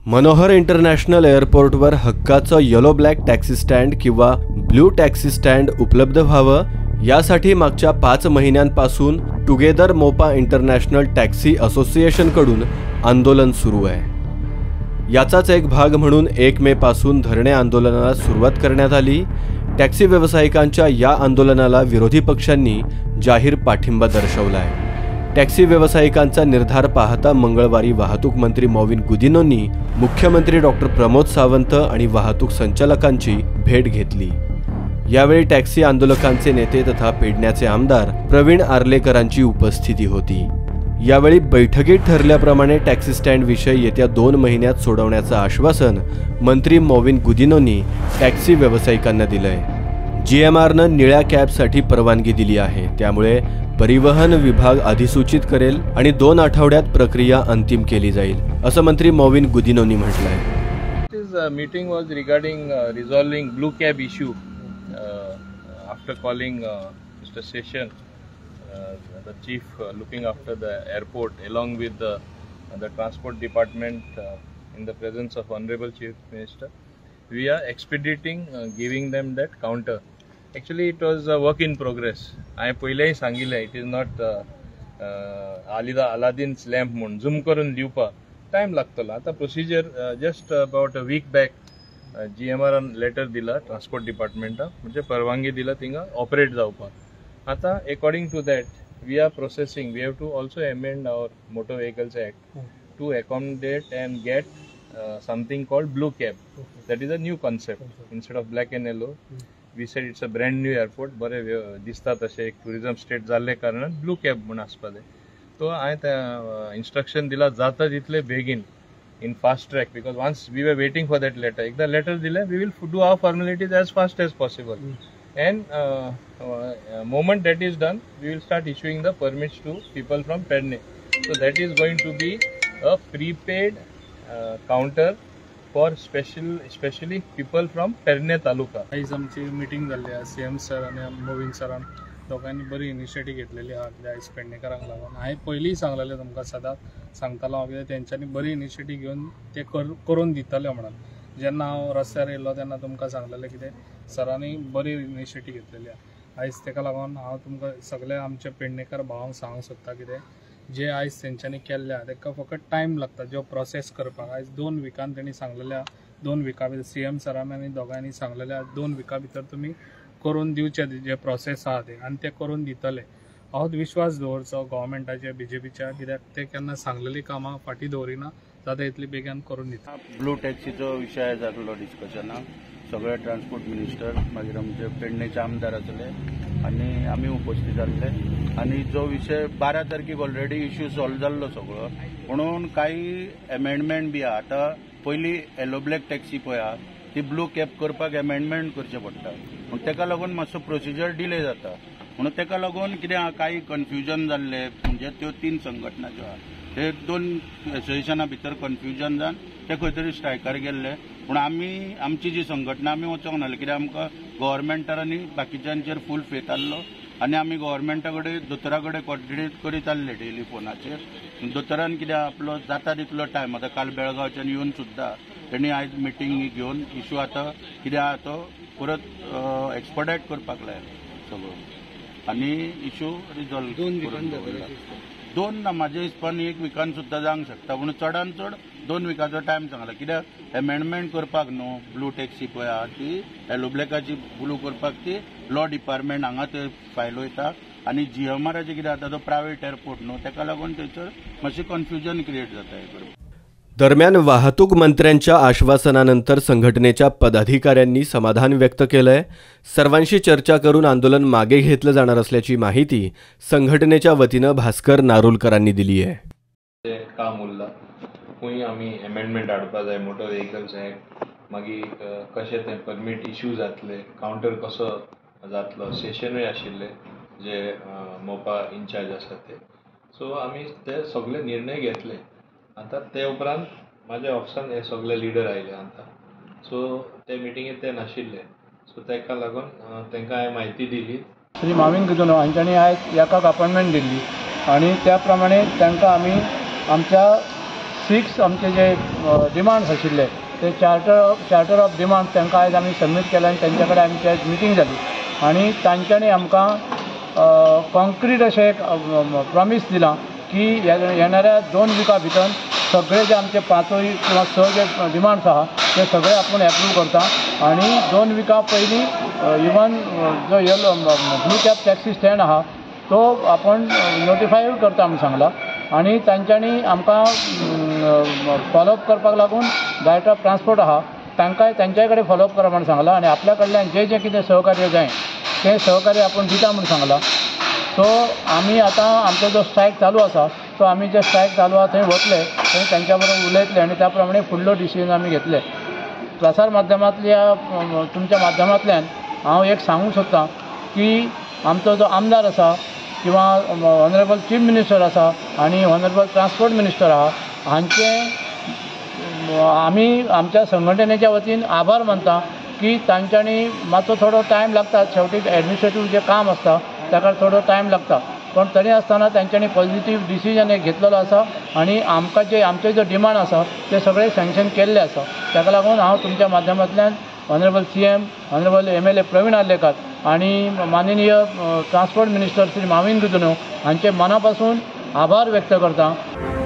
Manohar international एअरपोर्टवर हक्काचं yellow black taxi stand किंवा ब्लू टॅक्सी स्टँड उपलब्ध व्हावं यासाठी मागच्या 5 महिन्यांपासून टुगेदर मोपा इंटरनॅशनल टॅक्सी असोसिएशनकडून आंदोलन सुरू आहे। याचाच एक भाग म्हणून 1 मे पासून धरणे आंदोलनाला सुरुवात करण्यात आली। टॅक्सी व्यावसायिकांच्या या आंदोलनाला विरोधी पक्षांनी जाहीर पाठिंबा दर्शवला आहे। टॅक्सी व्यावसायिकांचा निर्धार पाहता मंगळवारी वाहतूक मंत्री मोविन गुदिनोंनी मुख्यमंत्री डॉक्टर प्रमोद सावंत आणि वाहतूक संचालकांची भेट घेतली। यावेळी टॅक्सी आंदोलकांचे नेते तथा पेडण्याचे आमदार प्रवीण आर्लेकरांची उपस्थिती होती। यावेळी बैठकीत ठरल्याप्रमाणे टॅक्सी स्टँड विषय येत्या 2 महिन्यात सोडवण्याचं आश्वासन मंत्री मोविन गुदिनोंनी टॅक्सी व्यावसायिकांना दिलंय। जीएमआरनं निळ्या कॅबसाठी परवानगी दिली आहे, त्यामुळे परिवहन विभाग अधिसूचित करेल आणि 2 आठवड्यात प्रक्रिया अंतिम केली जाईल, असं मंत्री मोविन गुदिनोंनी म्हटलंय। This meeting was regarding resolving blue cab issue after calling Mr. Session, the chief looking after the airport, along with the transport department in the presence of Honorable Chief Minister. We are expediting giving them that counter. Actually, it was a work in progress. I पहिलेही सांगितले it is not Aladdin's lamp म्हणून zoom करून दिवपा time लागतलो। आता procedure just about a week back GMR letter दिला transport डिपार्टमेंटा, म्हणजे परवानगी दिला थिंगा ऑपरेट जावपाक। आता according to that we are processing, we have to also amend our motor vehicles act to accommodate and get something called blue cab. That is a new concept. Instead of black and yellow, we said it's a brand new airport. बरे दिसतात असे एक tourism state झाले कारण blue cab म्हणून आसपादे। तो हांवें त्या इंस्ट्रक्शन दिला जाता तितले बेगीन in fast track, because once we were waiting for that letter. एकदा लेटर दिले we will do our formalities as fast as possible, and moment that is done we will start issuing the permits to people from Pedne. So that is going to be a prepaid counter for especially people from Pedne taluka. आयज आमची meeting जाल्ली आसा CM sir आनी मोविन सरान दोगांनी बरी initiative घेतलेली आहा। कित्याक आयज पेडणेकारांक लागून हांवें पयलींय सांगलेलें तुमकां, सदांच सांगतालो हांव, कित्याक तेंच्यांनी बरी इनिशिएटीव घेवन ते करून दितले म्हणून। जेन्ना हांव रस्त्यार येयल्लो तेन्ना तुमकां सांगलेलें कितें सरांनी बरी इनिशिएटीव घेतलेली आहा। आयज तेका लागून हांव तुमकां सगळे आमचे पेडणेकार भावांक सांगूंक सोदता कितें जे आयज तेंच्यांनी केल्ल्या ताका फकत टायम लागता जो प्रोसेस करपाक। आयज 2 विकान तेणी सांगलेल्या 2 विका भितर CM सरान आनी दोगांनी सांगलेल्या 2 विका भितर तुमी करून दिवचे जे प्रोसेस आहा ते, आनी ते करून दितले। हांव विश्वास दवरचो गव्हर्मेंटाचेर BJPच्या, कित्याक ते केन्ना सांगलेली कामां फाटी दवरिना, जाता इतली बेगीन करून दिता। ब्लू टॅक्सीचो विशय जातलो डिस्कशनाक, सगळे ट्रान्सपोर्ट मिनिस्टर मागीर आमचे पेडणेचे आमदार आसले आनी आमी उपस्थित जाल्ले, आनी जो विशय 12 तारखेक ऑलरेडी इश्यू सॉल्व जाल्लो सगळो, म्हणून काही अमेंडमेंट बी आहा। आतां पयली येलो ब्लॅक टॅक्सी पळय आहा ती ब्लू कॅब करपाक अमेंडमेंट करचे पडटा, म्हणून तेका लागून मातसो प्रोसिजर डिले जाता। म्हणून तेका लागून कितें आहा, काही कन्फ्युजन जाल्ले, म्हणजे त्यो 3 संघटना ज्यो आहा ते 2 असोसिएशना भितर कन्फ्युजन जावन ते खंय तरी स्ट्रायकार गेल्ले। पूण आमी आमची जी संघटना आमी वचोंक नासले, कित्याक आमकां गव्हर्मेंटार आनी बाकीच्यांचेर फूल फेथ आसलो, आनी आमी गव्हर्मेंटा कडेन दोतोरा कडेन कोऑर्डिनेट करीत आसले डेली फोनाचेर। दोतोरान कितें आपलो जाता तितलो टायम, आतां काल बेळगांवच्यान येवन सुद्दां तेणी आयज मिटींग घेवन इश्यू आतां कितें आहा तो परत एक्सपर्टायट करपाक लायला सगळो, आनी इश्यू रिजॉल्व दोन ना म्हाज्या हिसपान 1 विकान सुद्दां जावंक शकता, पूण चडान चड 2 विकाचो टायम सांगला। कित्याक अमेंडमेंट करपाक न्हू ब्लू टॅक्सी पळय आहा ती येलो ब्लॅकाची ब्लू करपाक ती लॉ डिपार्टमेंट हांगा ते फायल वयता, आनी GMRचे कितें आतां तो प्रायवेट एअरपोर्ट न्हू, तेका लागून थंयसर मातशें कन्फ्युजन क्रिएट जाता हे करून। दरम्यान वाहतूक मंत्र्यांच्या आश्वासनानंतर संघटनेच्या पदाधिकाऱ्यांनी समाधान व्यक्त केलंय। सर्वांशी चर्चा करून आंदोलन मागे घेतलं जाणार असल्याची माहिती संघटनेच्या वतीनं भास्कर नारोलकरांनी दिली आहे। काम उरला खंय आमी अमेंडमेंट हाडपा जाय मोटर व्हेकल्स ऍक्ट, मागीर कशें तें परमीट इश्यू जातले, काउंटर कसो जातलो, सेशनूय आशिल्ले जे मोपा इन्चार्ज आसा ते। सो आमी ते सगळे निर्णय घेतले। आता ते उपरांत माझ्या ऑफिसान हे सगळे लिडर आयले आता, सो ते मिटिंगेक ते नाशिल्ले, सो तेका लागून तांकां हांवें म्हायती दिली। श्री मोविन गुदिनो हांच्यांनी आयज एकाक अपॉइंटमेंट दिल्ली, आनी त्या प्रमाणे तांकां आमी आमच्या 6 आमचे जे डिमांड्स आशिल्ले ते चार्टर ऑफ डिमांड तांकां आयज आमी सबमीट केले आनी तेंच्या कडेन आमची आयज मिटींग जाली आनी तांच्यांनी आमकां कॉन्क्रीट अशें एक प्रॉमीस दिलां की येणाऱ्या 2 विका भितर सगळे जे आमचे 5 किंवा 6 जे डिमांड्स आहा ते सगळे आपूण एप्रूव करता आनी 2 विका पयलीं इवन जो yellow blue cab taxi stand आहा तो आपण नोटिफाय करता म्हणून सांगला आनी तांच्यांनी आमकां फॉलोअप करपाक लागून डायरेक्टर ऑफ ट्रान्सपोर्ट आहा तांकांय तांच्याय कडेन फॉलोअप करा म्हणून सांगला आनी आपल्या कडल्यान जें कितें सहकार्य जाय तें सहकार्य आपण दिता म्हणून सांगला. सो आमी आतां आमचो जो स्ट्रायक चालू आसा तो आमी जे स्ट्रायक चालू आसा थंय वतले थंय तांच्या बरोबर उलयतले आनी त्या प्रमाणे फुडलो डिसिजन आमी घेतले. प्रसार माध्यमांतल्या तुमच्या माध्यमांतल्यान हांव एक सांगूंक सोदतां की आमचो जो आमदार आसा किंवा ऑनरेबल चीफ मिनिस्टर आसा आनी ऑनरेबल ट्रान्सपोर्ट मिनिस्टर आहा हांचे आमी आमच्या संघटनेच्या वतीन आभार मानता की तांच्यांनी मातसो थोडो टायम लागता शेवटी एडमिनिस्ट्रेटीव जे काम आसता ताका थोडो टायम लागता पण तरी आसतना तांच्यांनी पॉझिटिव्ह डिसिजन एक घेतलेलो आसा आनी आमकां जे आमचे जो डिमांड आसा ते सगळे सँक्शन केल्ले आसा. ताका लागून हांव तुमच्या माध्यमांतल्यान honourable CM honourable MLA Pravin Arlekar आनी माननीय ट्रान्सपोर्ट मिनिस्टर श्री माविन गुदिन्हो हांचे मना पासून आभार व्यक्त करता.